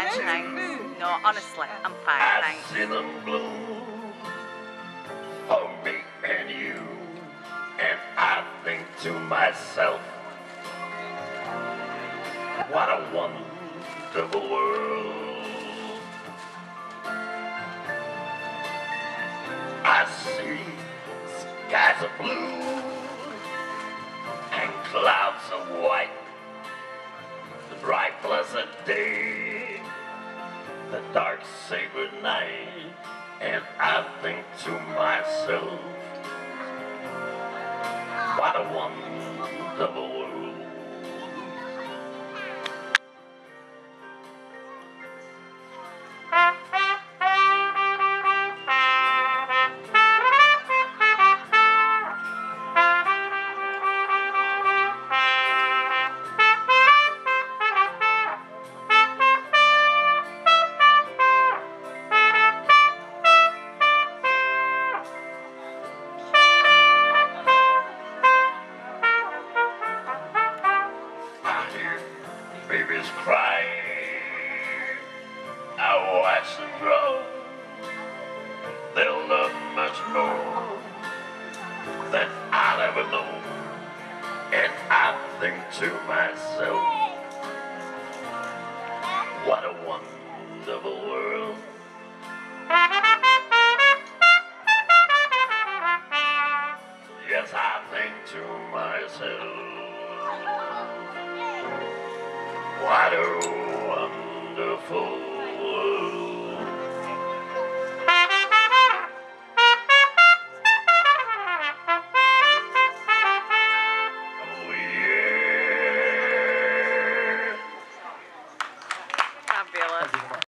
tonight. No, honestly, I'm fine, I thanks. see them bloom for me and you, and I think to myself, what a wonderful world. I see skies of blue and clouds of white, the bright blessed day, the dark sacred night, and I think to myself, what a wonderful world. Babies cry, I watch them grow. They'll love much more than I'll ever know. And I think to myself, what a wonderful world. Yes, I think to myself, what a wonderful